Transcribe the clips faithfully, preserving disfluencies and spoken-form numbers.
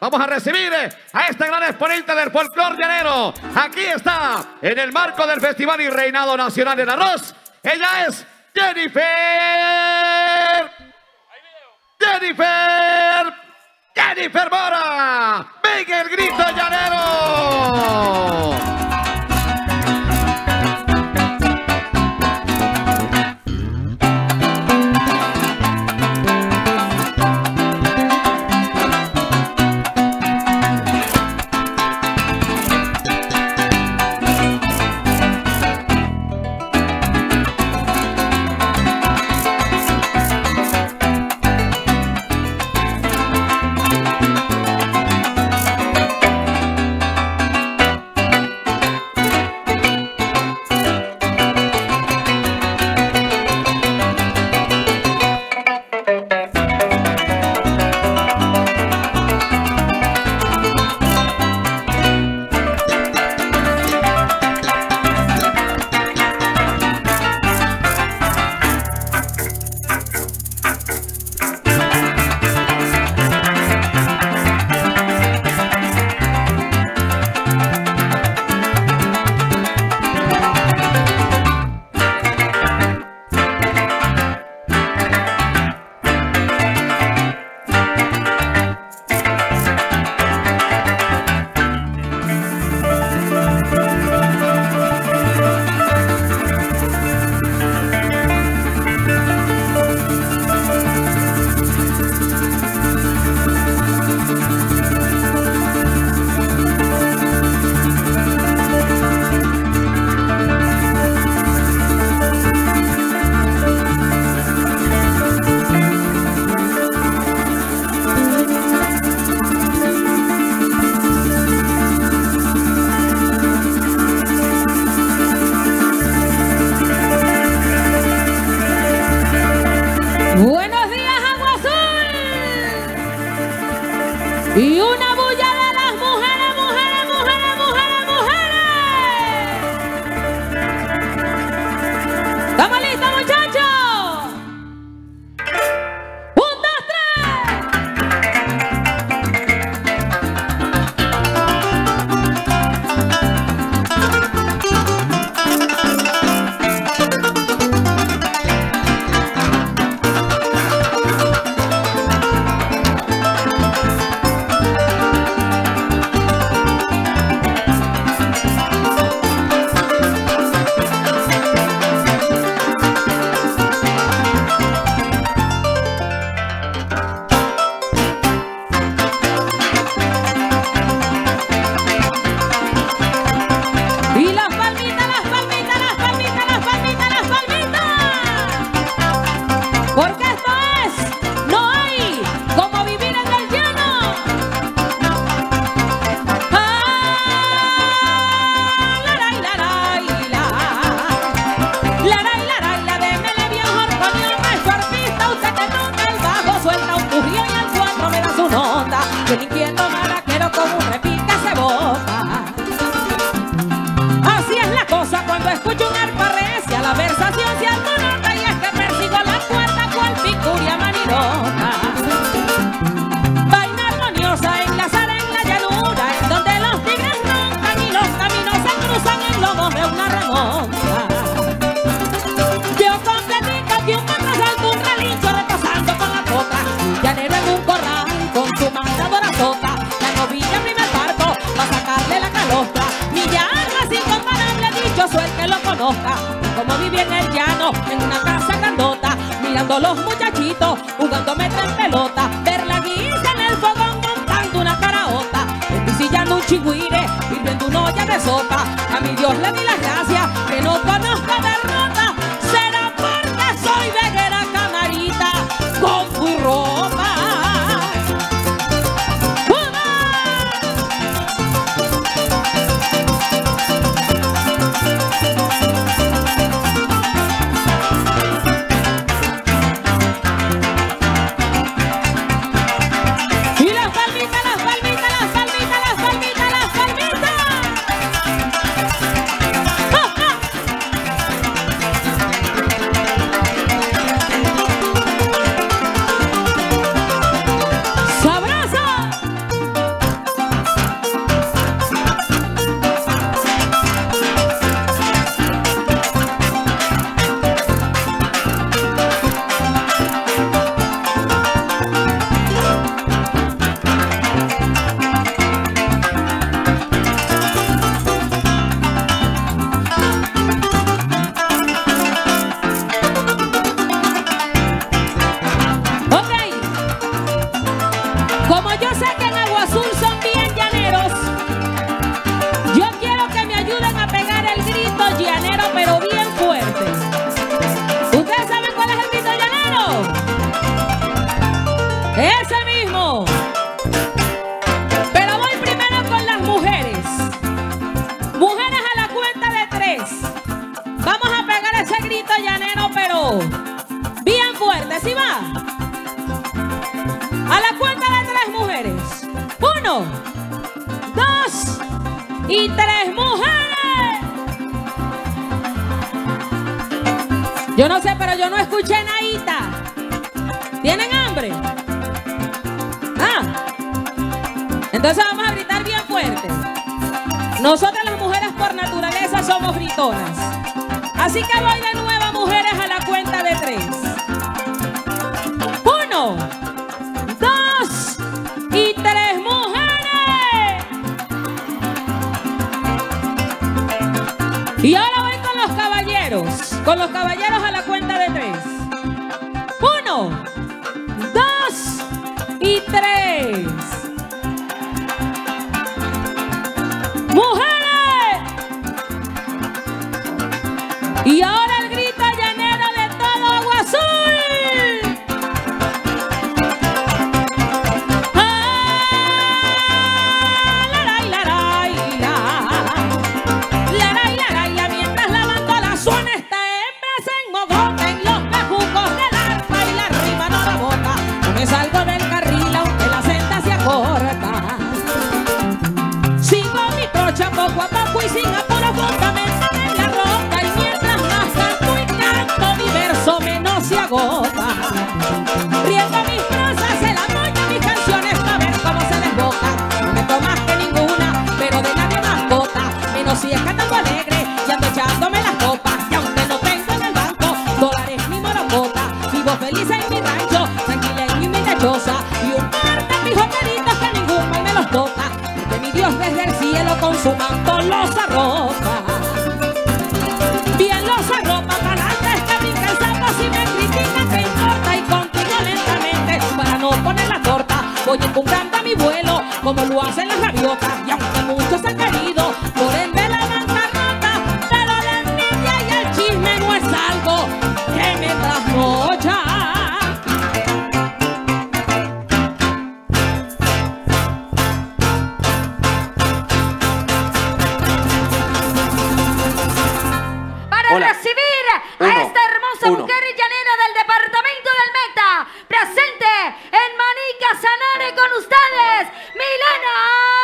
Vamos a recibir a este gran exponente del folclor llanero. Aquí está, en el marco del Festival y Reinado Nacional del Arroz. Ella es Jennifer. Jennifer. Jennifer Mora. Venga el grito llanero. Buenos días, Agua Azul. Y una bulla de las mujeres, mujeres, mujeres, mujeres, mujeres. ¿Estamos listos, muchachos? Un, dos, tres. Porque esto es, no hay como vivir en el llano. Ah, la la la la la la la la la, démele bien jorconio, nuestro artista, usted que toca el bajo, suelta un currío y al cuatro me da su nota. Yo ni inquieto maraquero como un repique se bota. Así es la cosa cuando escucho un arpa recia, la versación se alborota y es que persigo la cuerda cual picuria manidota. Vaina armoniosa enlazar en la llanura, en donde los tigres roncan y los caminos se cruzan en lobos de una remonta. Yo completica que un contrasalto, un relincho repasando con la poca, llanero en un corral con su mandadora sota, la novilla primer parto va a sacarle la calostra. Mi llano es incomparable, dichoso el que lo conozca, como viví en el llano, en una casa grandota, mirando los muchachitos, jugando meta en pelota, ver la guisa en el fogón montando una caraota, envisillando un chigüire, hirviendo una olla de sopa. A mi Dios le di las gracias, que no conozco derrota, será porque soy veguera camarita con su ropa. Uno, dos y tres, mujeres. Yo no sé, pero yo no escuché nadita. ¿Tienen hambre? Ah. Entonces vamos a gritar bien fuerte. Nosotras las mujeres por naturaleza somos gritonas. Así que voy de nuevo, mujeres, a la cuenta de tres. Uno, dos y tres, mujeres. Y ahora voy con los caballeros. Con los caballeros a la cuenta de tres. Uno, dos y tres. ¡Mujeres! Y ahora el grito llanero de todo Agua Azul. ¡Ah! ¡Laray, laray, la! ¡Laray, laray, la! Mientras la bandola suena esta hembra se enmogota en los bejucos del arpa y la rima no la bota. No me salgo del carril aunque la senda se acorta. Poco a poco y sin apuro fundamental en la roca. Y mientras más canto y canto mi verso menos se agota. Riendo mis prosas, el amor de mis canciones pa' ver cómo se desbocan. No me tomas que ninguna, pero de nadie mascota. Menos si es cantando alegre y ando echándome las copas. Y aunque no tengo en el banco dólares ni morocota, vivo feliz en mi rancho, tranquila en mi lechosa. Y un par de mis joperitos que ningún mal me los toca. Porque mi Dios desde el cielo con su manto los arropa. Bien los arropa para antes que brinca el sapo. Si me critican que importa y continúo lentamente para no poner la torta. Voy empujando a mi vuelo como lo hacen las gaviotas. Y aunque muchos han querido por ende la bancarrota, pero la envidia y el chisme no es algo que me trasnocha. Hola. Recibir a uno, esta hermosa uno. mujer llanera del departamento del Meta, presente en Maní Casanare con ustedes, Milena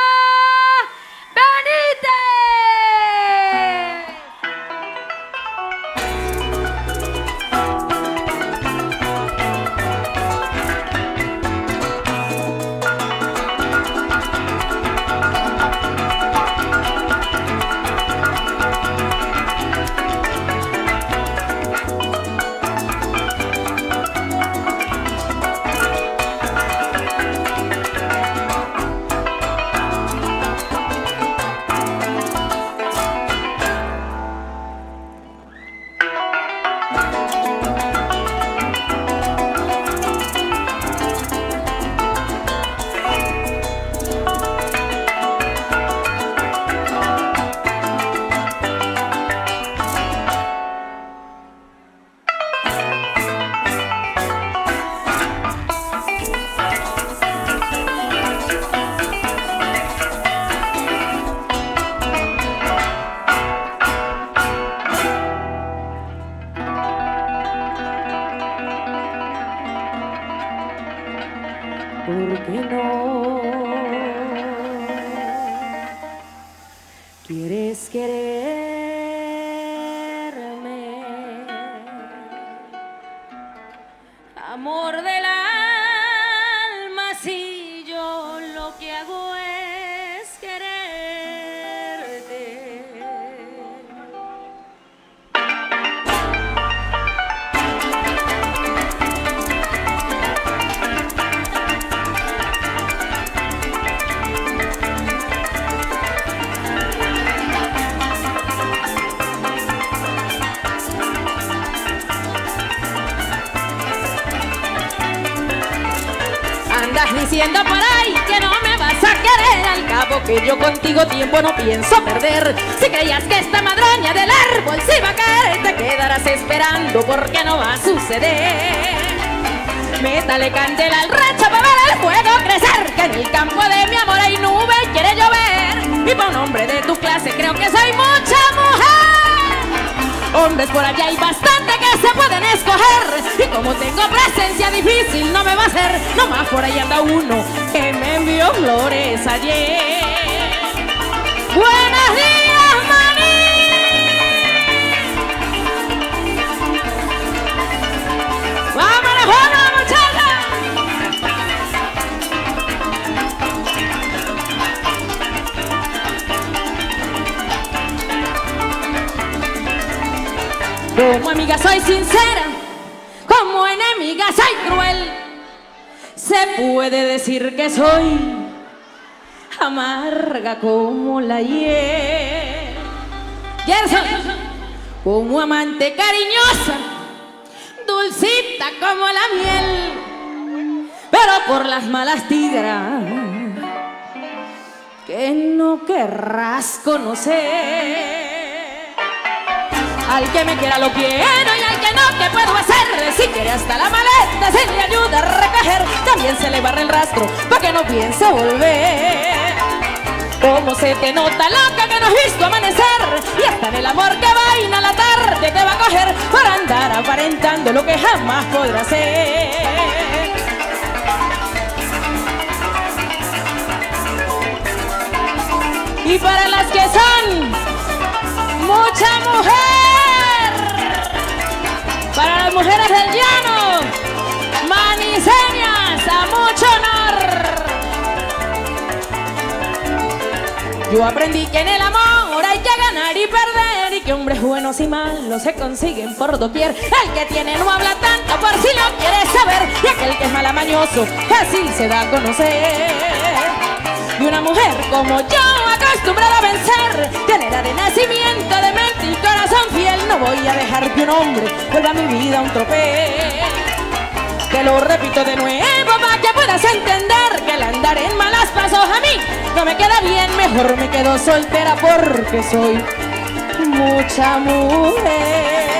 ¿Por qué no quieres quererme? Amor del alma, si yo lo que hago es quererte. Andas diciendo por ahí que no me vas a querer, al cabo que yo contigo tiempo no pienso perder. Si creías que esta madroña del árbol se iba a caer, te quedarás esperando porque no va a suceder. Métale candela al rancho para ver el fuego crecer, que en el campo de mi amor hay nube y quiere llover. Y por un hombre de tu clase creo que soy mucha mujer. Hombres por allá hay bastante que se pueden escoger. Y como tengo presencia difícil no me va a hacer. Nomás por ahí anda uno que me envió flores ayer. Buenos días, maní. ¡Vámonos, vámonos, muchachos! Como amiga soy sincera, como enemiga soy cruel. Se puede decir que soy amarga como la hiel. Gerson, como amante cariñosa, dulcita como la miel, pero por las malas tigras que no querrás conocer. Al que me quiera lo quiero y al que no, ¿qué puedo hacer? Si quiere hasta la maleta se le ayuda a recoger. También se le barre el rastro para que no piense volver. Como se te nota loca que no has visto amanecer, y hasta en el amor que vaina la tarde te va a coger por andar aparentando lo que jamás podrás ser. Y para las que son mucha mujer, para las mujeres del llano, maniseñas, a mucho honor. Yo aprendí que en el amor hay que ganar y perder, y que hombres buenos y malos se consiguen por doquier. El que tiene no habla tanto por si lo quieres saber, y aquel que es malamañoso fácil se da a conocer. Y una mujer como yo, acostumbrada a vencer, llanera de nacimiento, de mente y corazón fiel, no voy a dejar que un hombre vuelva a mi vida un tropel. Te lo repito de nuevo para que puedas entender que el andar en malas pasos a mí no me queda bien. Mejor me quedo soltera porque soy mucha mujer.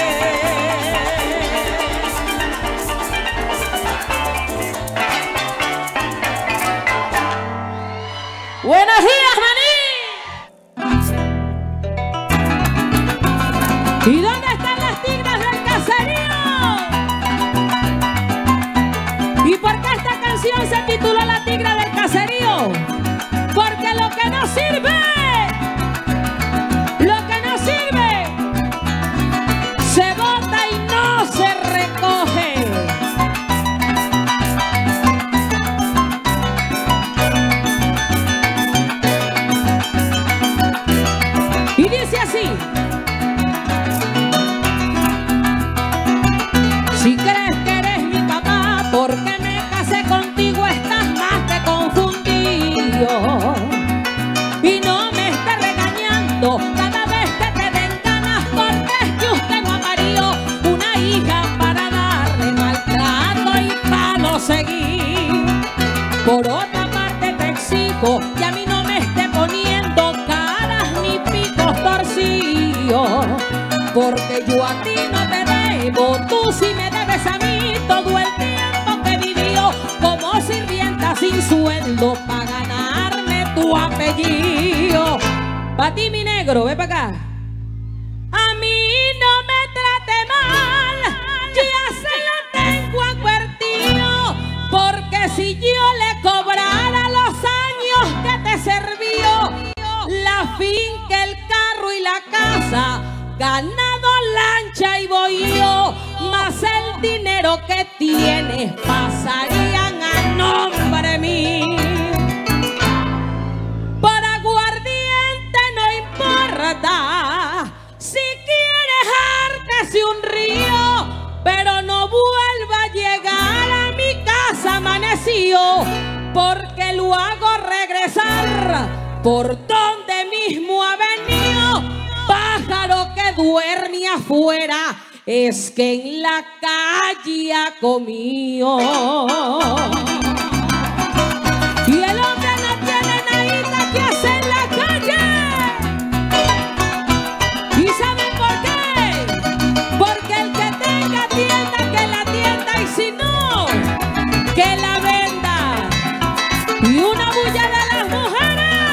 ¡Buenos días, maní! ¿Y dónde están las tigras del caserío? ¿Y por qué esta canción se titula La Tigra del Caserío? Porque lo que no sirve, lo que no sirve, se bota y no se recoge. Y dice así: si crees que eres mi papá porque me casé contigo, estás más que confundido. Y no me estés regañando cada vez que te den ganas, porque es que usted no ha parido una hija para darle maltrato y para no seguir. Por otra parte te exijo que a mí no me esté poniendo caras ni picos torcidos, porque yo a ti no te debo, tú sí me debes a mí todo el tiempo que he vivido como sirvienta sin sueldo para ganarme tu apellido. Pa' ti, mi negro, ve pa' acá. A mí no me trate mal, ya se lo tengo advertido, porque si yo le cobrara los años que te sirvió, la finca, el carro y la casa, ganado, lancha y bohío, más el dinero que tienes pasarían a nombre mío. Por aguardiente no importa, si quieres hartese un río, pero no vuelva a llegar a mi casa amanecido, porque lo hago regresar por donde mismo ha venido. Pájaro que duerme afuera, es que en la calle ha comido. Y el hombre no tiene nada que hacer en la calle. ¿Y saben por qué? Porque el que tenga tienda, que la tienda, y si no, que la venda. Y una bulla de las mujeres.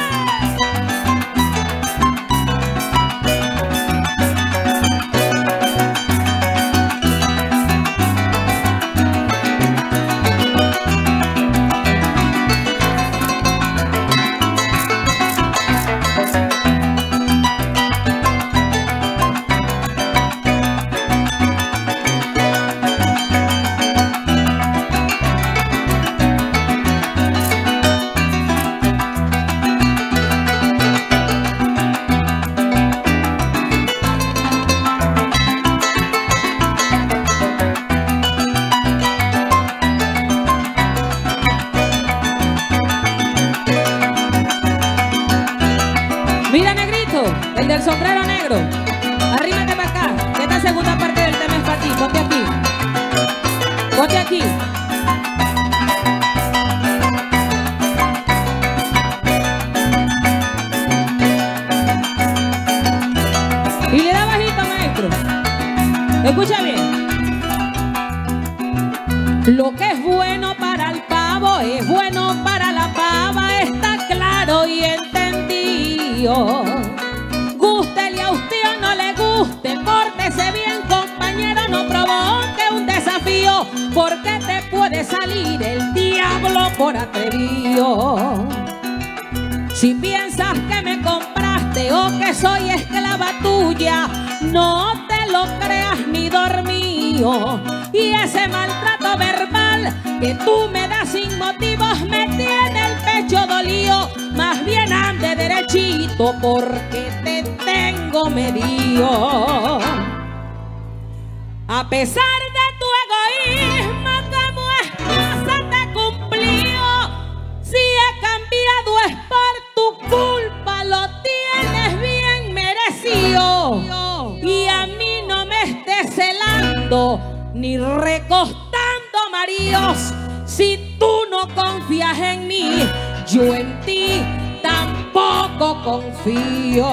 El del sombrero negro. Arrímate para acá. Que esta segunda parte del tema es para ti. Ponte aquí. Ponte aquí. Y le da bajito, maestro. Escucha bien. Lo que es bueno para el pavo es bueno para la pava. Está claro y entendido. Gústele a usted o no le guste, pórtese bien, compañero, no provoque un desafío, porque te puede salir el diablo por atrevido. Si piensas que me compraste o que soy esclava tuya, no te lo creas ni dormido. Y ese maltrato verbal que tú me das sin motivos me tiene el pecho dolido. Más bien ande derechito porque te tengo medido. A pesar de tu egoísmo como esposa te cumplió. Si he cambiado es por tu culpa, lo tienes bien merecido. Y a mí no me estés celando ni recostando maridos. Si tú no confías en mí, yo en ti tampoco confío.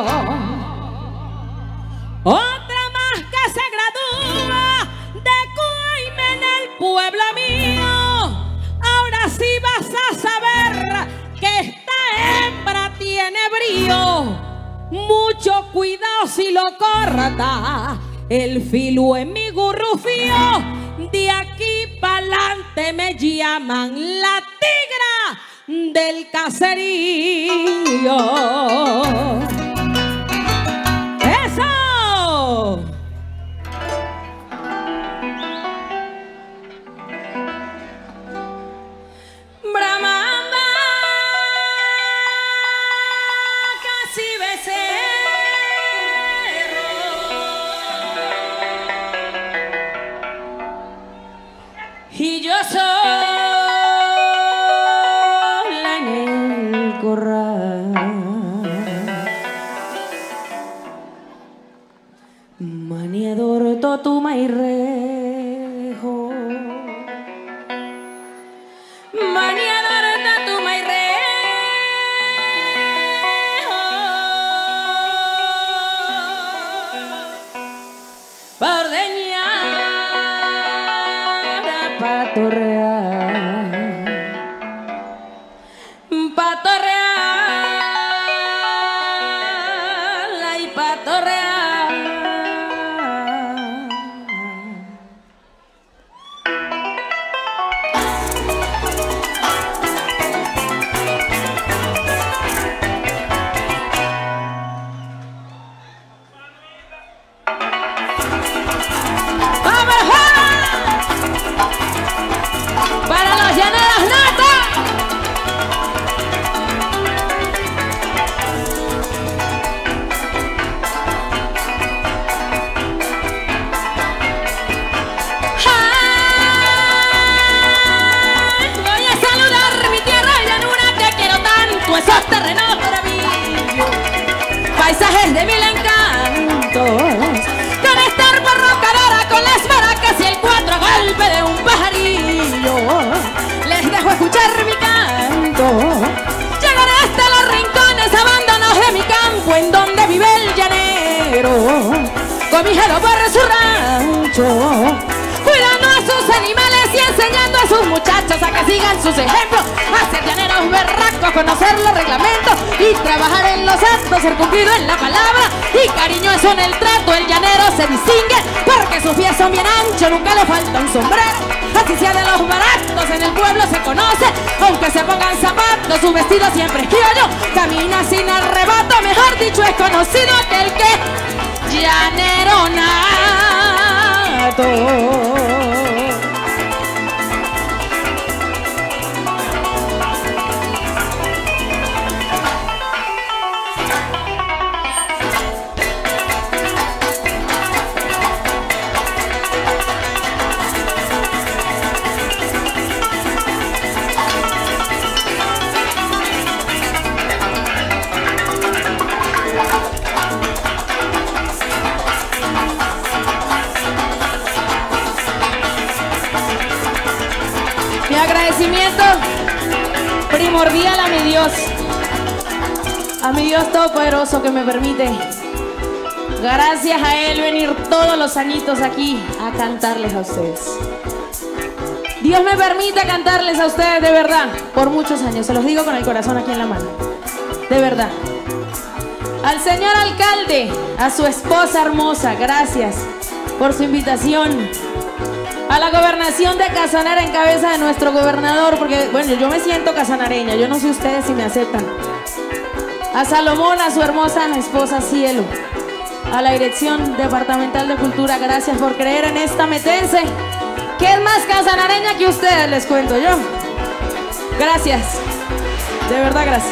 Otra más que se gradúa de Cuaime en el pueblo mío. Ahora sí vas a saber que esta hembra tiene brío. Mucho cuidado si lo corta el filo en mi gurrufío. De aquí pa'lante me llaman la tigra del caserío. ¡Eso! Bramamba, casi becerro, y yo soy maniador totuma y rejo, maniador totuma y rejo, pa' ordeñar, pa' torrear, pa' torrear. Para los llaneros nata. Voy a saludar mi tierra llanura que quiero tanto, esos terrenos maravillosos, paisajes de mil encantos, con estar barrocadora con las maracas y el cuatro golpe de un pajarillo. Les dejo escuchar mi canto. Llegaré hasta los rincones abandonados de mi campo, en donde vive el llanero, cobijado por su rancho, cuidando a sus animales y enseñando a sus muchachos a que sigan sus ejemplos, a ser llaneros berracos, conocer los reglamentos y trabajar en los actos, ser cumplido en la palabra y cariñoso en el trato. El llanero se distingue porque sus pies son bien anchos, nunca le falta un sombrero. Así sea de los baratos, en el pueblo se conoce, aunque se pongan zapatos, su vestido siempre es criollo, camina sin arrebato, mejor dicho es conocido aquel que llanero nato. primordial a mi Dios, a mi Dios todopoderoso que me permite, gracias a Él, venir todos los añitos aquí a cantarles a ustedes. Dios me permite cantarles a ustedes de verdad, por muchos años, se los digo con el corazón aquí en la mano, de verdad. Al señor alcalde, a su esposa hermosa, gracias por su invitación. A la gobernación de Casanare en cabeza de nuestro gobernador, porque bueno, yo me siento casanareña, yo no sé ustedes si me aceptan. A Salomón, a su hermosa esposa Cielo. A la Dirección Departamental de Cultura, gracias por creer en esta metense, que es más casanareña que ustedes, les cuento yo. Gracias, de verdad gracias.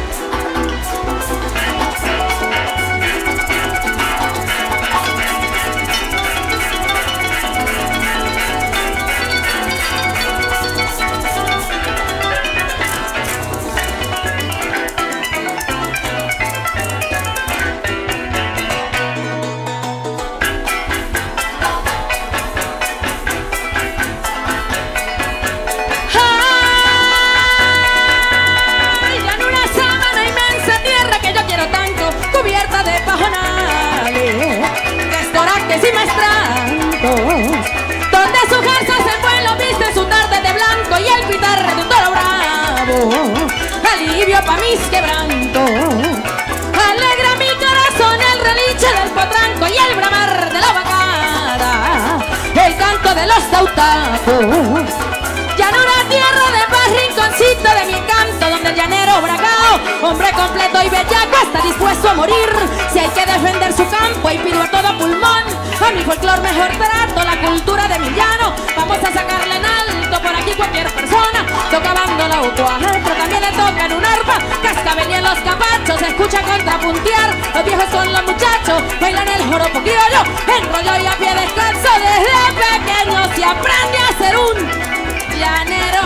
Y maestrantos, donde su garza se vuelo viste su tarde de blanco y el pitar de un toro bravo, alivio pa' mis quebrantos, alegra mi corazón el relinche del potranco y el bramar de la vacada, el canto de los tautacos, llanura tierra de paz, rinconcito de mi encanto, donde el llanero bragao, hombre completo y bellaco, está dispuesto a morir si hay que defender su campo y pido a todo pulmón a mi folclor mejor trato, la cultura de mi llano, vamos a sacarle en alto, por aquí cualquier persona toca bandola o cuatro, también le tocan un arpa, cascabel y en los capachos se escucha contrapuntear, los viejos con los muchachos bailan el joropo criollo, en rollo y a pie descalzo, desde pequeño se aprende a ser un llanero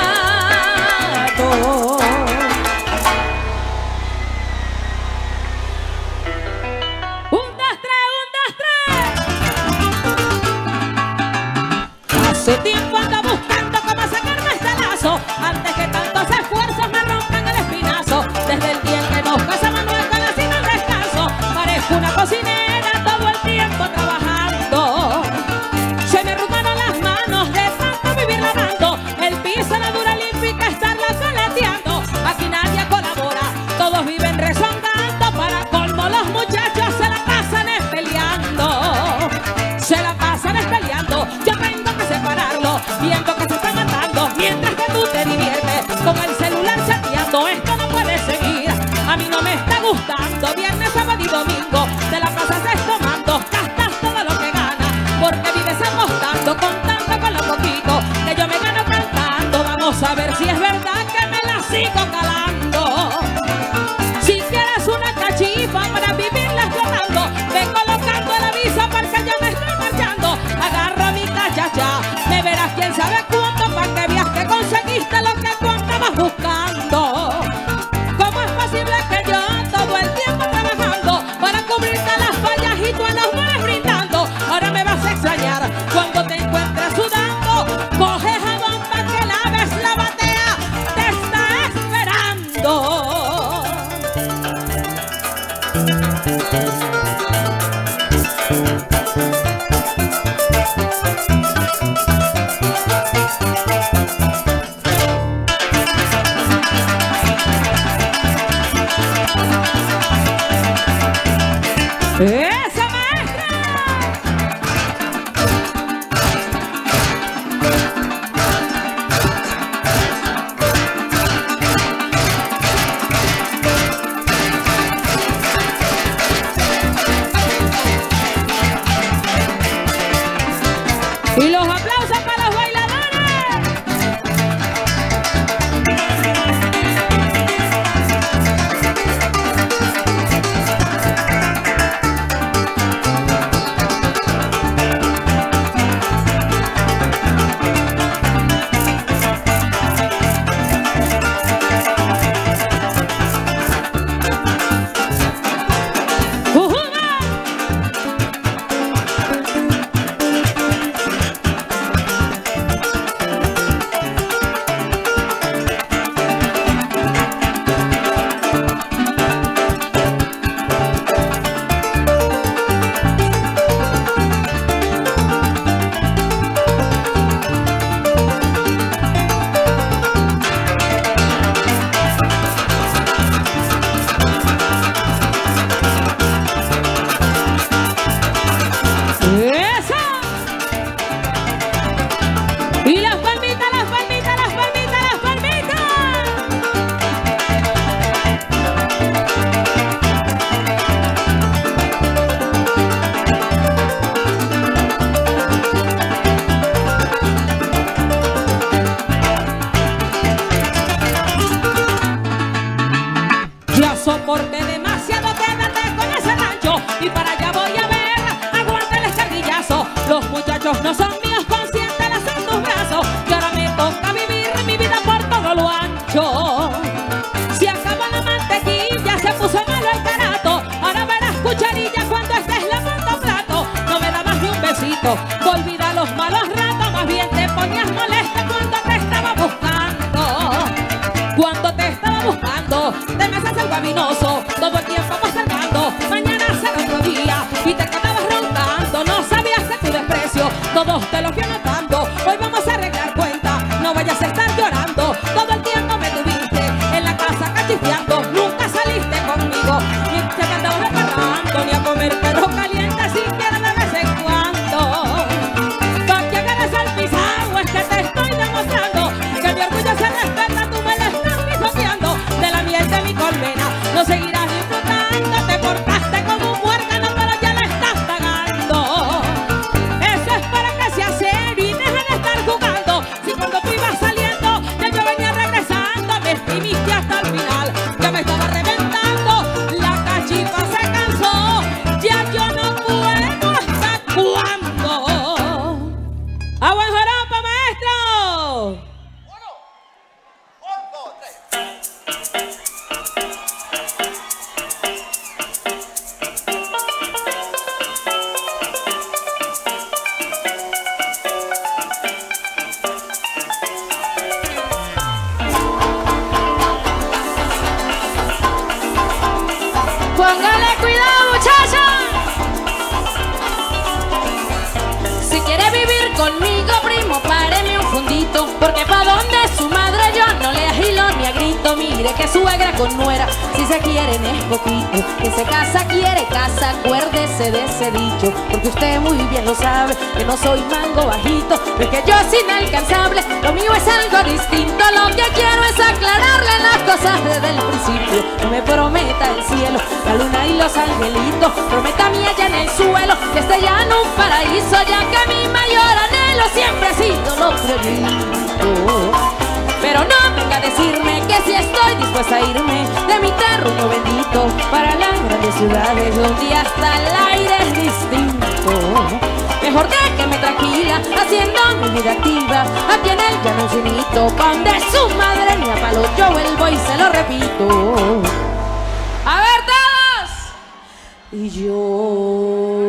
nato. Hace tiempo ando buscando cómo sacarme este lazo, antes que tantos esfuerzos me rompan el espinazo. Desde el día en que nos casamos no escala sin el descanso, parezco una cocinera todo el tiempo trabajando. Se me arrugaron las manos de tanto vivir lavando, el piso la dura olímpica estarla coleteando. Aquí nadie colabora, todos viven rezongando, para colmo los muchachos se la pasan espeleando. Se la pasan espeleando, yo tengo que separarlo, viendo que se está matando, mientras que tú te diviertes con el celular chateando. Esto no puede seguir, a mí no me está gustando. Viernes, sábado y domingo te la pasas tomando, gastas todo lo que ganas, porque vives amostando, contando con lo poquito que yo me gano cantando. Vamos a ver si es verdad que me la sigo calando. Si quieres una cachifa para vivirla llorando, ve colocando el aviso porque yo me estoy marchando. Agarra mi cachacha, me verás quién sabe cuánto, para que veas que conseguiste lo que tú andabas buscando. ¿Cómo es posible que yo todo el tiempo trabajando para cubrirte las fallas y tú no me brindando? Ahora me vas a extrañar cuando te encuentres sudando. Coge jabón para que laves la batea, te está esperando. ¡Esa maestra! porque demasiado quédate con ese rancho. Y para allá voy a ver, aguanta el escardillazo. Los muchachos no son míos, consiéntelas en tus brazos. Que ahora me toca vivir mi vida por todo lo ancho. Si acaba la mantequilla, se puso malo el carato. Ahora verás cucharilla cuando estés lavando plato. No me dabas ni un besito, olvida los malos ratos. Más bien te ponías molesta cuando te estaba buscando. Cuando te estaba buscando, te me haces el gabinoso. Todo el tiempo vas cargando, mañana será otro día. Y te quedabas roncando, no sabías de tu desprecio. Todos te lo fui anotando, hoy vamos a arreglar cuenta. No vayas a estar llorando, todo el tiempo me tuviste en la casa cachifiando. Nunca saliste conmigo, ni te andabas reparando, ni a comer perro caliente siquiera de vez en cuando. Pa' que agarres al pisado es que te estoy demostrando que mi orgullo se respeta, tú me la estás pisoteando. De la miel de mi colmena no seguirás disfrutando. Te portaste como un muérgano, pero ya la estás pagando. Eso es para que seas serio y dejes de estar jugando. Si cuando tú ibas saliendo, ya yo venía regresando. Me estimiste hasta el final, ya me estaba reventando. La cachifa se cansó, ya yo no puedo. ¿Hasta cuándo? ¡A buen joropo, maestro! Póngale cuidado, muchacha. Si quiere vivir conmigo, primo, páreme un fundito. Porque pa' donde su madre yo no le agilo ni a grito. Mire que suegra con nuera, si se quieren es poquito. Que se casa quiere casa, acuérdese de ese dicho. Porque usted muy bien lo sabe, que no soy mango bajito. Es que yo es inalcanzable, lo mío es algo distinto. Lo que quiero es aclararle las cosas desde el principio. No me prometa el cielo, la luna y los angelitos. Prométame allá en el suelo que esté ya en un paraíso. Ya que mi mayor anhelo siempre ha sido lo prohibido. Pero no venga a decirme que si estoy dispuesta a irme de mi terruño bendito para las grandes ciudades donde hasta el aire es distinto. Mejor déjeme tranquila haciendo mi vida activa aquí en el llano infinito. Pa' donde su madre ni a palo yo vuelvo y se lo repito. A ver todos. Y yo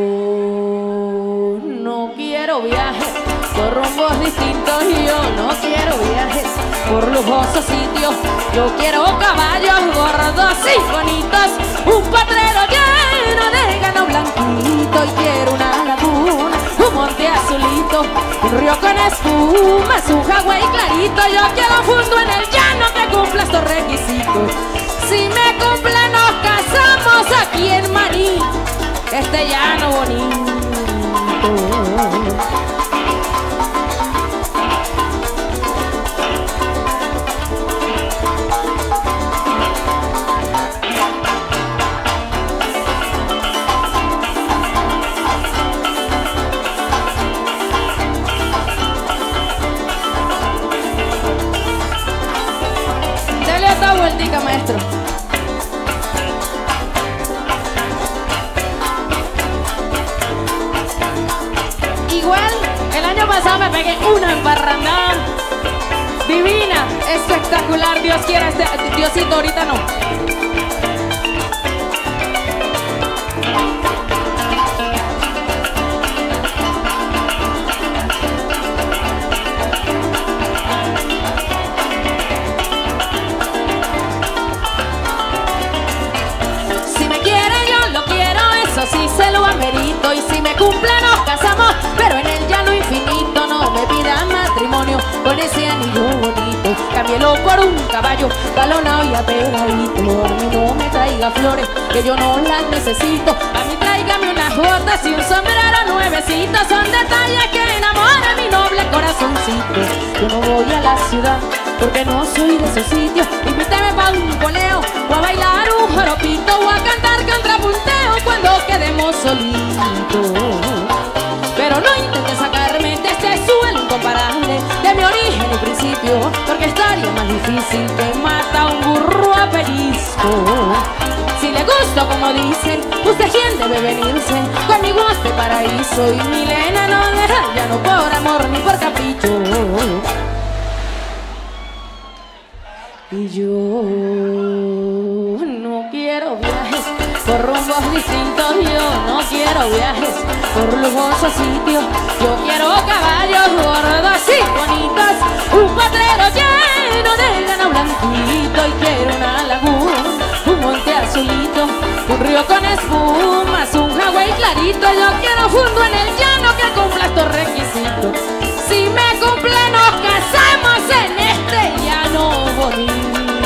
no quiero viajes por rumbos distintos. Y yo no quiero viajes por lujosos sitios. Yo quiero caballos gordos y bonitos, un potrero lleno de gano blanquito. Y quiero una laguna, un monte azulito, un río con espumas, un Hawái clarito. Yo quiero un fondo en el llano que cumpla estos requisitos. Si me cumple nos casamos aquí en Maní, este llano bonito. Dale otra vueltica, maestro. Igual, el año pasado me pegué una embarrandada divina, espectacular. Dios quiera, este, Diosito, ahorita no. Si me quiere yo lo quiero, eso sí se lo amerito. Y si me cumple nos casamos, pero en el llano infinito. No me pida matrimonio con ese anillo bonito. Cámbielo por un caballo galonao y apegadito. A mí no me traiga flores, que yo no las necesito. A mí tráigame unas botas y un sombrero nuevecito. Son detalles que enamoran mi noble corazoncito. Yo no voy a la ciudad porque no soy de esos sitios. Invítame pa' un poleo, o a bailar un joropito, o a cantar contrapunteo cuando quedemos solitos. Pero no intentes sacarme de este suelo incomparable, de mi origen y principio, porque estaría más difícil que mata un burro a pellizco. justo como dicen, usted quien debe venirse conmigo a este paraíso. Y Milena no deja, ya no por amor ni por capricho. Y yo no quiero viajes por rumbos distintos, yo no quiero viajes por lujosos sitios. Yo quiero caballos gordos y bonitos, un potrero lleno de grano blanquito. Y quiero una laguna, un monte azulito, un río con espumas, un Hawái clarito. Yo quiero fundo en el llano que cumpla estos requisitos. Si me cumple nos casamos en este llano bonito.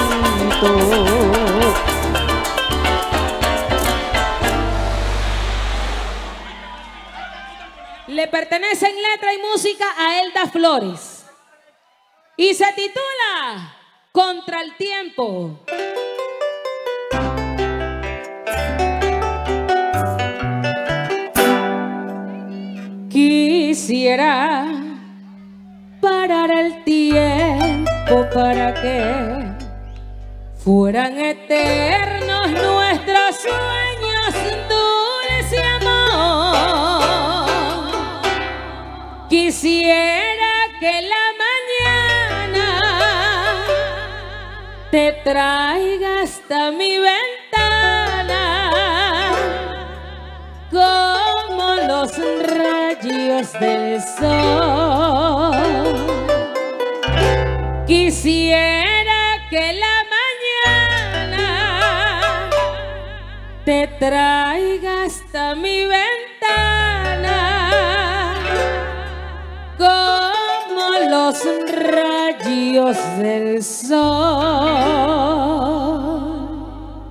Le pertenece en letra y música a Elda Flores y se titula Contra el Tiempo. Quisiera parar el tiempo para que fueran eternos nuestros sueños, dulce amor. Quisiera que la mañana te traiga hasta mi ventana como los rayos del sol. Quisiera que la te traiga hasta mi ventana como los rayos del sol.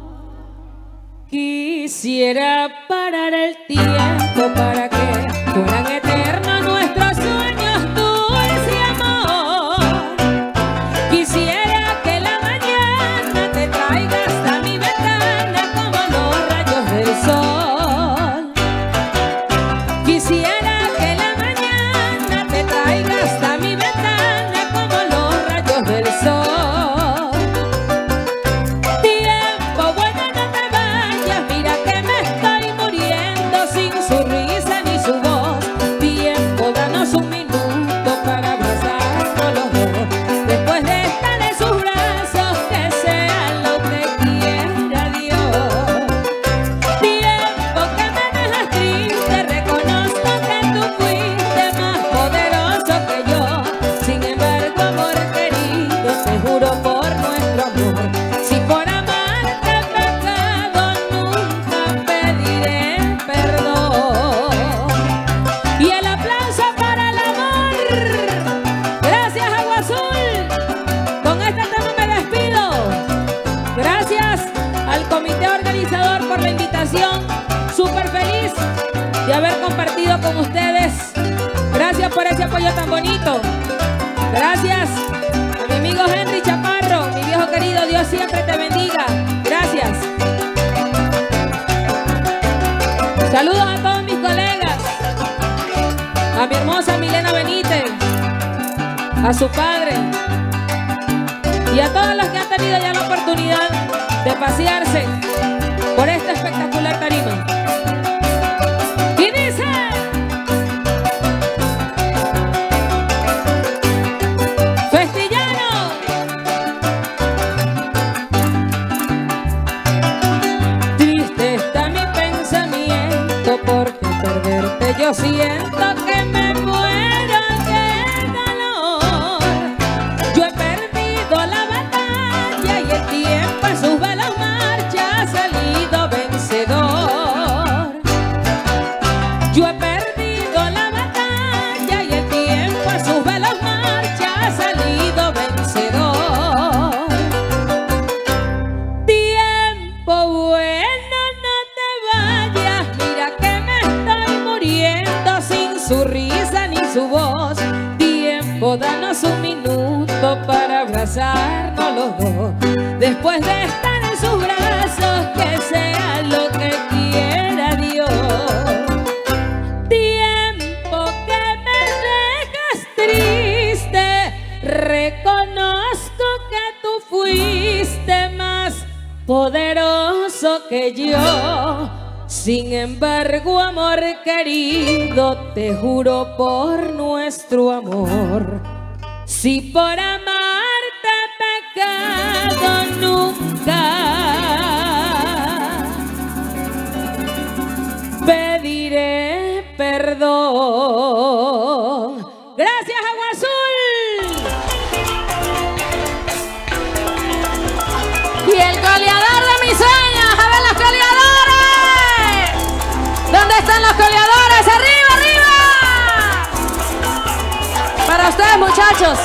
Quisiera parar el tiempo para que fueran eternos nuestros sueños, dulce amor. Quisiera que la mañana te traiga hasta mi ventana como los rayos del sol. Quisiera que la mañana te traiga hasta mi ventana como los rayos del sol. Tiempo bueno, no te vayas, mira que me estoy muriendo sin su risa ni su voz. Tiempo, danos un minuto para abrazarnos los dos. Después de estar en sus brazos, que sea lo que quiera Dios. Tiempo que me dejas triste, reconozco que tú fuiste más poderoso que yo. Sin embargo, amor querido, te juro por nuestro amor, si por amarte he pecado, nunca pediré perdón. Y el aplauso para el amor. Gracias, Agua Azul. Con este tema me despido. Gracias al comité organizador por la invitación. Súper feliz de haber compartido con ustedes. Gracias por ese apoyo tan bonito. Gracias a mi amigo Henry Chaparro, mi viejo querido. Dios siempre te bendiga. Gracias. Saludos a todos mis colegas, a mi hermosa Milena Benítez, a su padre y a todos los que han tenido ya la oportunidad de pasearse por esta espectacular tarima. Y dice: Festillano. Triste está mi pensamiento porque perderte yo siento que me muero de dolor. Yo he perdido la batalla y el tiempo en sus velos marcha ha salido vencedor. Yo he perdido la batalla y el tiempo en sus velos marcha ha salido vencedor. Tiempo bueno, no te vayas, mira que me estoy muriendo sin su risa ni su voz. Tiempo, danos un minuto para abrazarnos los dos. Después de estar en sus brazos, que sea lo que quiera Dios. Tiempo que me dejas triste, reconozco que tú fuiste más poderoso incluso que yo. Sin embargo, amor querido, te juro por nuestro amor, si por amarte he pecado nunca, pediré perdón. Gracias, Agua Azul. Y el goleador de mis sueños, a ver los goleadores. ¿Dónde están los goleadores? ¡Arriba, arriba! Para ustedes, muchachos.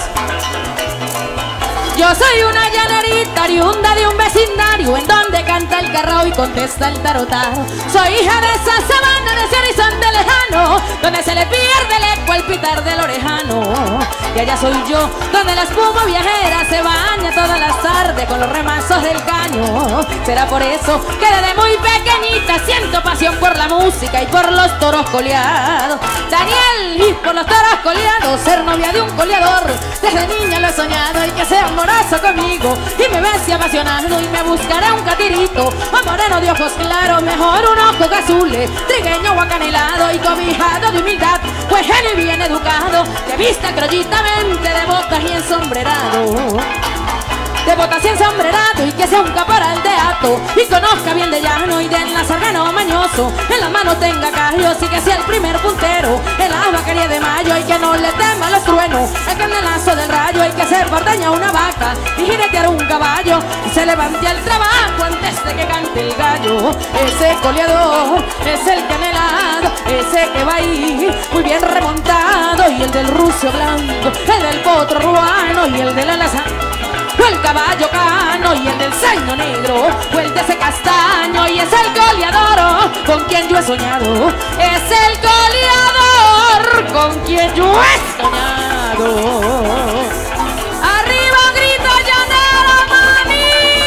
Yo soy una llanerita oriunda de un vecindario en donde canta el carrao y contesta el tarotado. Soy hija de esa sabana, de ese horizonte lejano, donde se le pierde el eco al pitar del orejano. Y allá soy yo, donde la espuma viajera se baña todas las tardes con los remazos del caño. Será por eso que desde muy pequeñita siento pasión por la música y por los toros coleados. Daniel, y por los toros coleados, ser novia de un coleador. Desde niña lo he soñado y que sea amoroso conmigo, y me ves apasionado y me buscaré un catirito, un moreno de ojos claros, mejor un ojo que azules, trigueño o acanelado y cobijado de humildad, pues genio y bien educado, que vista crollitamente de botas y ensombrerado. De botas y ensombrerado y que sea un caporal de hato y conozca bien de llano y de enlazargano mañoso, en la mano tenga callos y que sea el primer puntero en la vaquería de mayo y que no le tema los truenos, el canelazo del rayo y que se ordeña una vaca y jinetear un caballo y se levante al trabajo antes de que cante el gallo. Ese coleador es el canelado, ese que va ahí muy bien remontado, y el del rucio blanco, el del potro ruano y el de la laza, o el caballo cano y el del zaino negro, o el de ese castaño, y es el goleador con quien yo he soñado, es el goleador con quien yo he soñado. ¡Arriba, grito llanero, mami!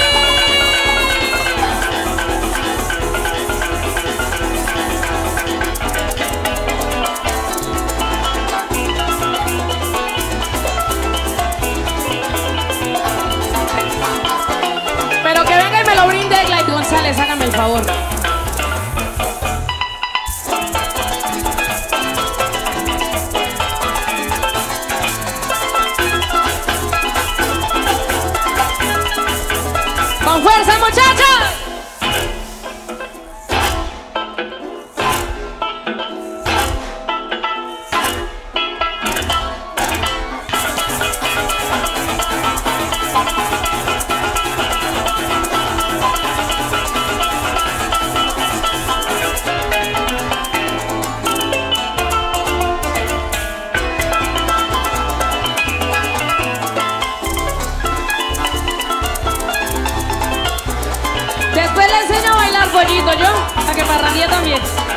Pero que venga y me lo brinde Glide González, hágame el favor. ¡Con fuerza, muchachos! Después le enseño a bailar pollito yo, a que parrandee también.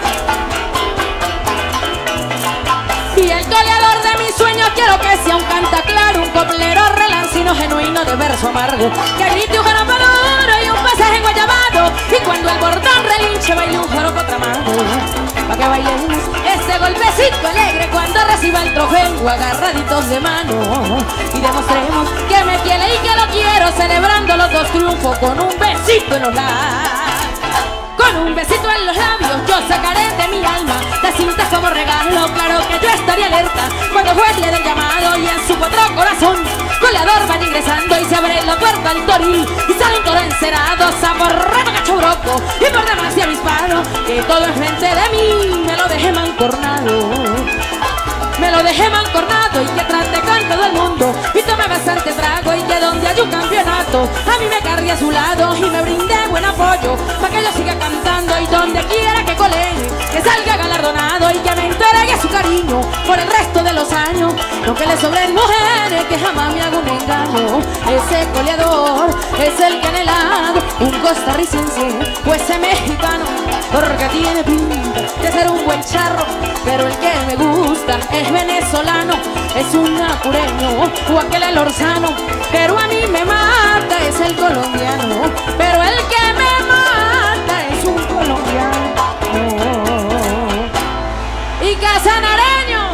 Y el goleador de mis sueños quiero que sea un cantaclaro, un coplero relancino genuino de verso amargo, que grite un jarapo duro y un pasaje guayabado, y cuando el bordón relinche baile un joropo tramado, pa' que bailemos este golpecito alegre cuando reciba el trofeo agarraditos de mano, y demostremos que me quiere y que lo quiero, celebrando los dos triunfos con un besito en los labios. Con un besito en los labios yo sacaré de mi alma las cintas como regalo, claro que yo estaría alerta cuando juez le dé el llamado, y en su potro corazón goleador van ingresando y se abre la puerta al toril y sale un toro encerado, saborrado cachobroco y por demás y avispado, que todo enfrente de mí me lo deje mancornado, me lo dejé mancornado y que trate con todo el mundo y tome bastante trago, y que donde hay un campeonato a mí me cargue a su lado y me brinde buen apoyo para que yo siga cantando, y donde quiera que colee que salga galardonado y que me entregue su cariño por el resto de los años, no que le sobren mujeres que jamás me haga un engaño. Ese goleador es el canelado, un costarricense o ese mexicano, porque tiene pinta de ser un buen charro, pero el que me gusta es venezolano, es un apureño o aquel el orzano, pero a mí me mata es el colombiano, pero el que me mata es un colombiano y casanareño.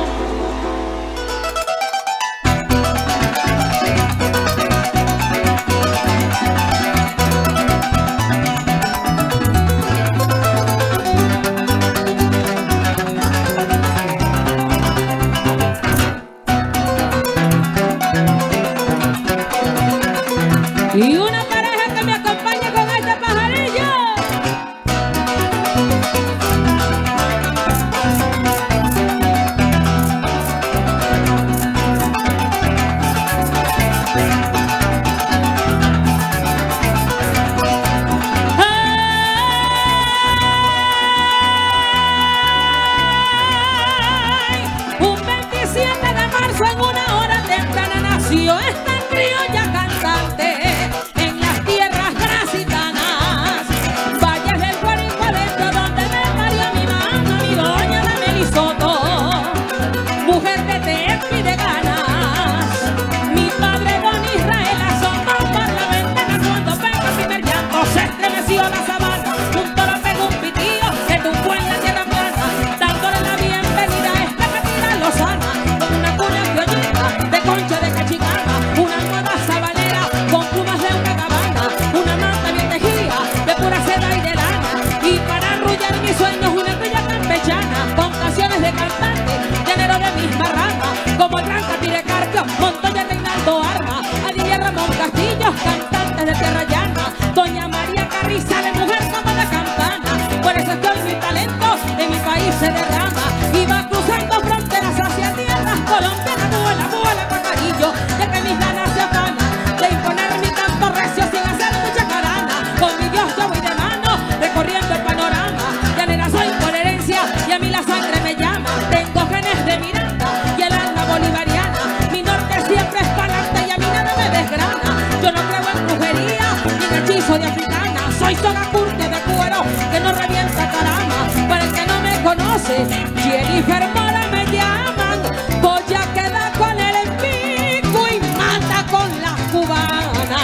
soy soga curte de cuero que no revienta caramba. Para el que no me conoce, Jennifer Mora me llaman. Voy a quedar con el pico y mata con la cubana.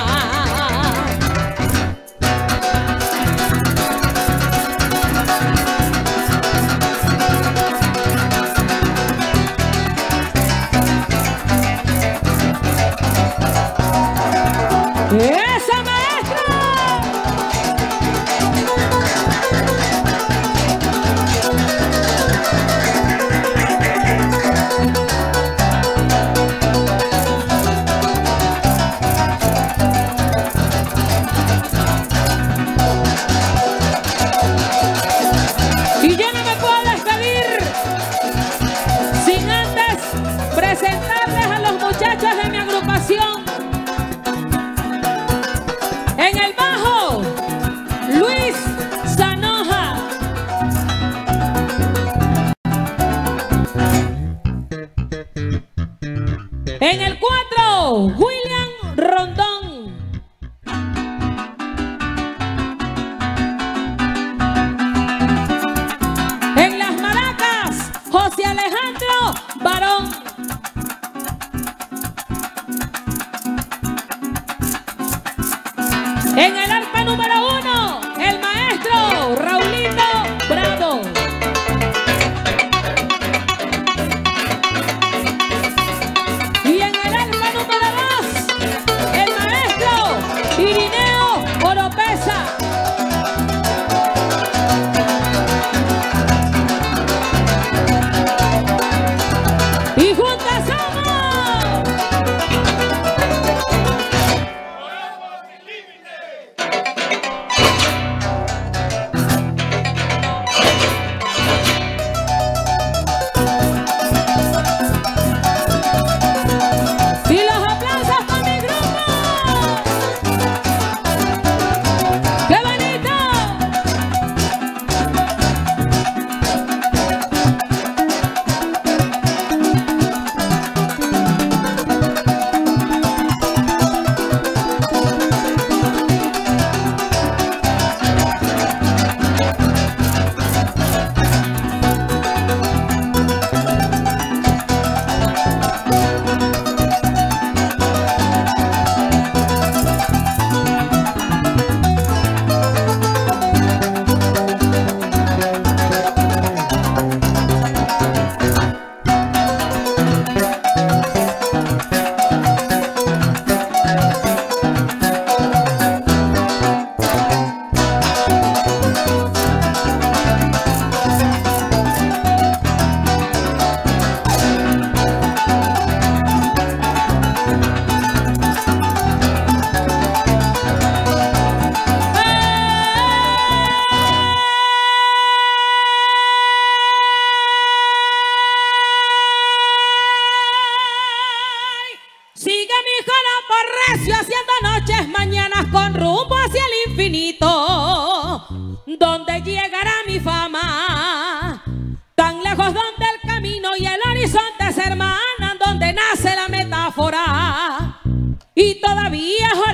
¡Esa maestra! Y yo no me puedo despedir sin antes presentarles a los muchachos de mi agrupación. En el bajo, Luis Sanoja. En el cuatro, William Rondón. En las maracas, José Alejandro Barón. En el arpa número uno, el maestro Raulito Bravo. Y en el arpa número dos, el maestro Irineo Oropesa. Y juntas somos. Haciendo noches, mañanas con rumbo hacia el infinito, donde llegará mi fama, tan lejos donde el camino y el horizonte se hermanan, donde nace la metáfora y todavía es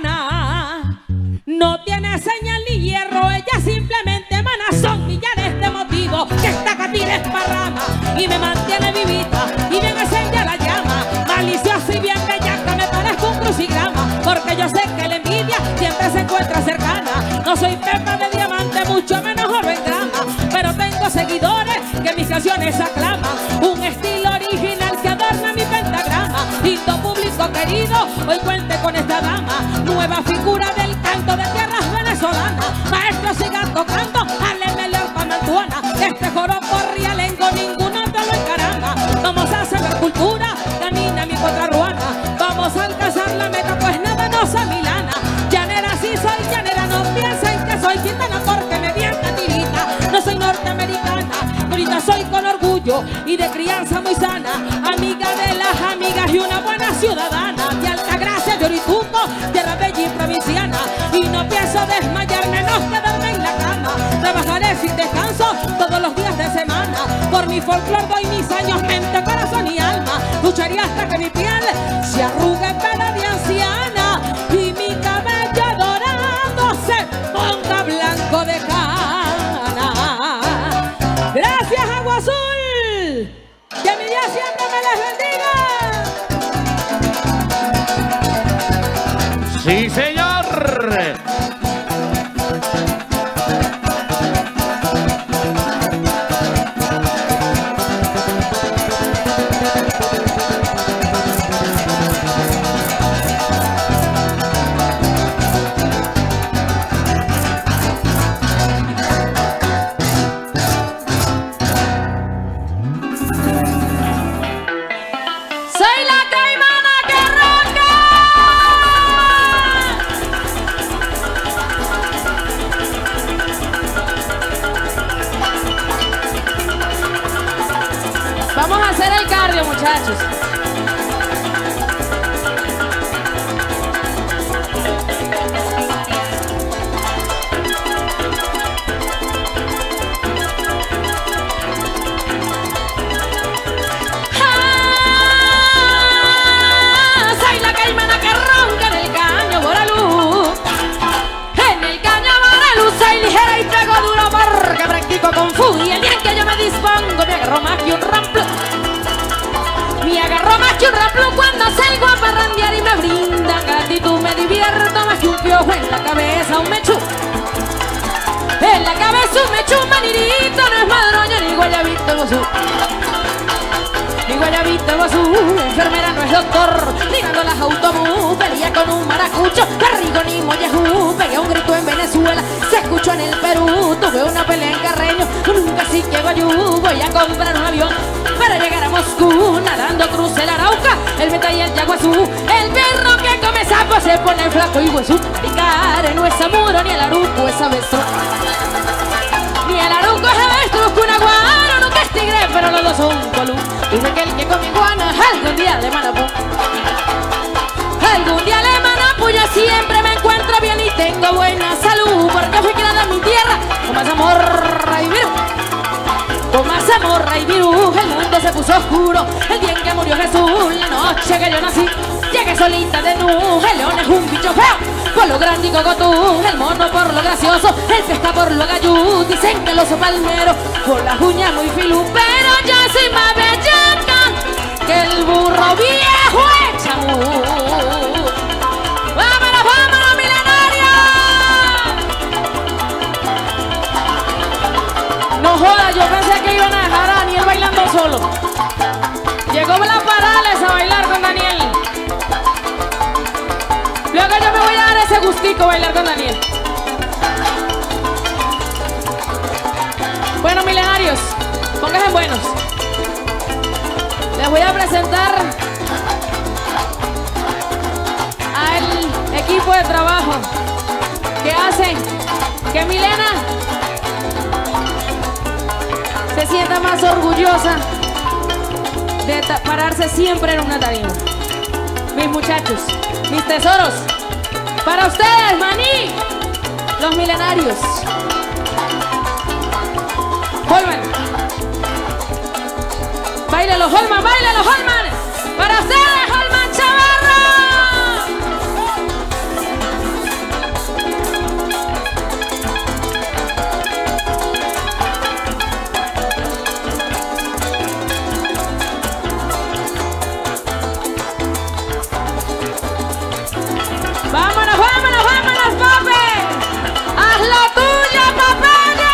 orejana. No tiene señal ni hierro, ella simplemente emana, son millares de motivos que esta catira esparrama y me mantiene vivita y me encendía la llama, maliciosa y bien bellaca, me parezco un crucigrama, porque yo sé que la envidia siempre se encuentra cercana. No soy pepa de diamante, mucho menos oro en grama, pero tengo seguidores que mis canciones aclaman, un estilo original que adorna mi pentagrama. Lindo público querido, hoy cuente con esta dama, nueva figura del canto de tierras venezolanas. Maestro, sigan tocando, hábleme el arpa mantuana, este joropo rialengo ninguno te lo encarama. Vamos a hacer cultura, camina mi contrarruana, vamos a alcanzar la meta, pues nada nos amilana. Llanera sí soy llanera, no piensen que soy gitana, porque me vienta tirita, no soy norteamericana, ahorita soy con orgullo y de crianza muy sana, amiga de las amigas y una buena ciudadana, de Altagracia, de Orituco, tierra bella y provinciana, y no pienso desmayarme, no quedarme en la cama, trabajaré sin descanso todos los días de semana, por mi folclor doy mis años, mente, corazón y alma, lucharé hasta que mi piel se arrugue en pena de anciana y mi cabello dorado se ponga Dios siempre me les bendiga. Sí, señor. Soy la caimana que ronca. Vamos a hacer el cardio, muchachos. Ah, soy la caimana que ronca en el caño Boralú. En el caño Boralú soy ligera y pego duro porque practico Kung Fu. Y el día en que yo me dispongo me agarro más que un ramplo. Me agarro más que un ramplo cuando salgo a parrandear y me brindan gratitud. Me divierto más que un piojo en la cabeza, un mechú. En la cabeza un mechú, manirito, no es madroño ni guayabito guazú. Ni guayabito guazú, enfermera no es doctor. Ligando las autobús, pelea con un maracucho. Carrigo ni mollejú, pegué un grito en Venezuela, se escuchó en el Perú. Tuve una pelea en Carreño, nunca sí que guayú. Voy a comprar un avión para llegar a Moscú. Nadando crucé el Arauca, el Meta y el Yaguazú. El perro que come sapo se pone flaco y huesú. Y care no es amuro, ni el aruco es avestruz. Ni el aruco es avestruz, que un aguano nunca es tigre, pero los dos son colú. Dice que el que come iguana algún día le manapú. Algún día le manapú, yo siempre me encuentro bien y tengo buena salud. Porque fui criada en mi tierra con más amor y virú. Con más amor y virú, el mundo se puso oscuro el día en que murió Jesús. La noche que yo nací, llegué solita de nu. El león es un bicho feo, por lo grande y cocotú. El mono por lo gracioso, el pesca por lo gallú. Dicen que el oso palmero con las uñas muy filú. Pero yo soy más bellaca que el burro viejo echamú. ¡Vámonos, vámonos, milenaria! No jodas, yo pensé que iban a dejar a Daniel bailando solo. Llegó la Parales a bailar con Daniel. Luego yo me voy a dar ese gustico a bailar con Daniel. Bueno, milenarios, pónganse buenos. Les voy a presentar al equipo de trabajo que hace que Milena se sienta más orgullosa de pararse siempre en una tarima. Mis muchachos, mis tesoros, para ustedes, maní, los milenarios. Holman, báilalo, Holman, báilalo, Holman, para ustedes, Holman Chavarro. Vámonos, vámonos, vámonos, papi. Haz lo tuyo, papaya.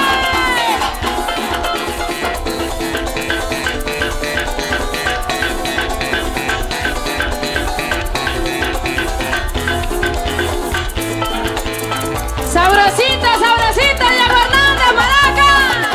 Sabrosita, sabrosita, Diego Hernández, Maraca.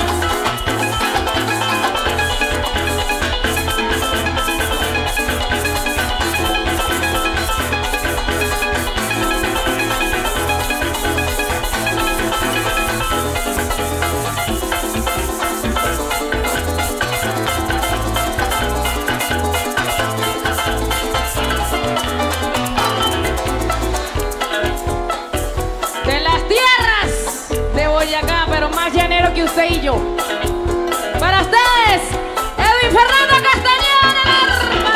De las tierras de Boyacá, pero más llanero que usted y yo. Para ustedes, Edwin Fernando Castañeda en el arma.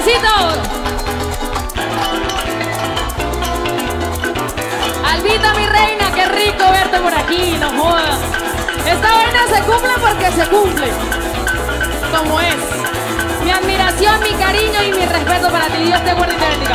besitos. Albita, mi reina, qué rico verte por aquí, no jodas. Esta vaina se cumple porque se cumple. Como es. Mi admiración, mi cariño y mi respeto para ti. Dios te guarde y te bendiga.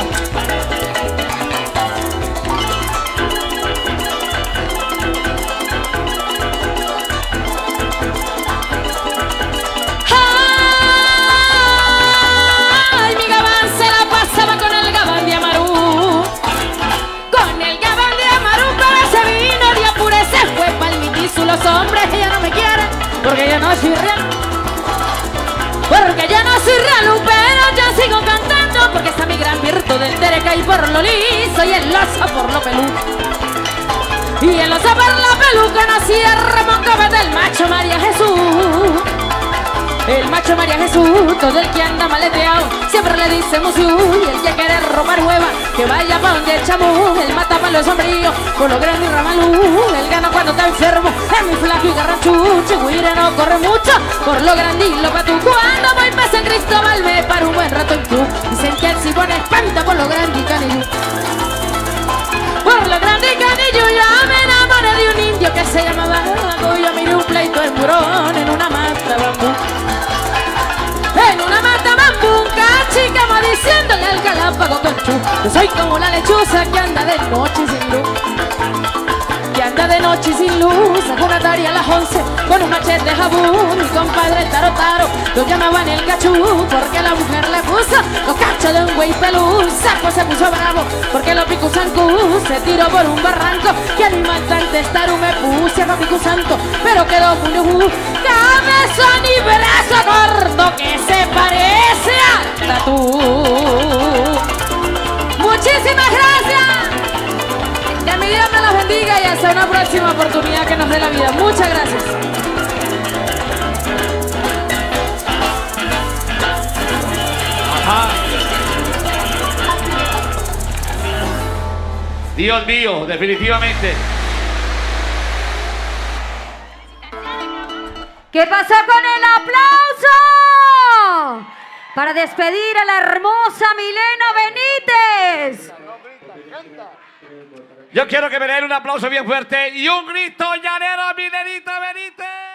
Los hombres ya no me quieren porque yo no soy real, porque yo no soy real, pero yo sigo cantando porque está mi gran virtud del tereca y por lo liso y el oso por lo peludo. Y el oso por la peluca nacía Ramón Gómez del macho María Jesús. El macho María Jesús, todo el que anda maleteado, siempre le dice musú. Y el que quiere robar hueva, que vaya pa' donde el chamú. El mata pa' los sombríos, por lo grande y ramalú. El gana cuando está enfermo, es muy flaco y garrachú. Chihuire no corre mucho, por lo grande y lo patú. Cuando voy pa' San Cristóbal me paro un buen rato en tú. Dicen que el Sibón espanta por lo grande y canillo. Por lo grande y canillo ya me enamoré de un indio que se llamaba Vago. Yo miré un pleito en Murón en una mata bambú. En una mata bambú, cachica va diciéndole al galápago con chu. Yo soy como la lechuza que anda de noche sin luz, que anda de noche sin luz. Hago una tarea a las once con un machete de jabón. Mi compadre el taro taro lo llamaban el cachú, porque la mujer le puso los cachos de un güey pelú. Saco se puso bravo porque lo pico zancú. Se tiró por un barranco que animal tan testaru me puse a pico santo, pero quedó muy cabezón y brazo corto que se parece a tatú. Muchísimas gracias. Que mi Dios me los bendiga y hasta una próxima oportunidad que nos dé la vida. Muchas gracias. Ajá. Dios mío, definitivamente. ¿Qué pasó con el aplauso? Para despedir a la hermosa Milena Benítez. Yo quiero que me den un aplauso bien fuerte y un grito llanero a Milenita Benítez.